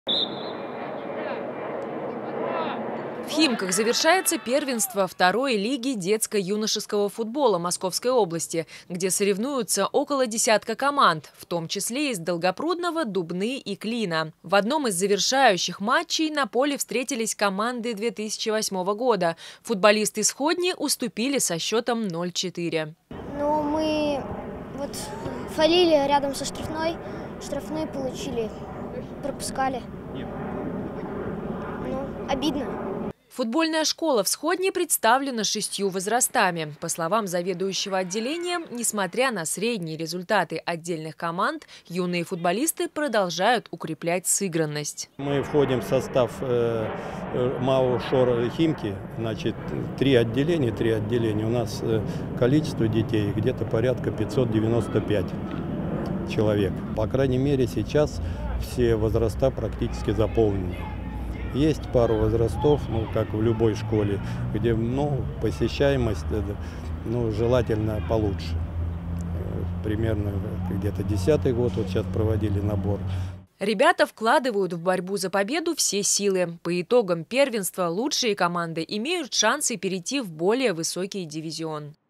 В Химках завершается первенство второй лиги детско-юношеского футбола Московской области, где соревнуются около десятка команд, в том числе из Долгопрудного, Дубны и Клина. В одном из завершающих матчей на поле встретились команды 2008 года. Футболисты Сходни уступили со счетом 0-4. Ну, мы фалили рядом со штрафной, штрафные получили, пропускали. Ну, обидно. Футбольная школа в Сходни представлена 6 возрастами. По словам заведующего отделением, несмотря на средние результаты отдельных команд, юные футболисты продолжают укреплять сыгранность. Мы входим в состав МАО ШОР Химки, значит, три отделения. У нас количество детей где-то порядка 595 человек. По крайней мере, сейчас все возраста практически заполнены. Есть пару возрастов, как в любой школе, где посещаемость желательно получше. Примерно где-то 10-й год, сейчас проводили набор. Ребята вкладывают в борьбу за победу все силы. По итогам первенства лучшие команды имеют шансы перейти в более высокий дивизион.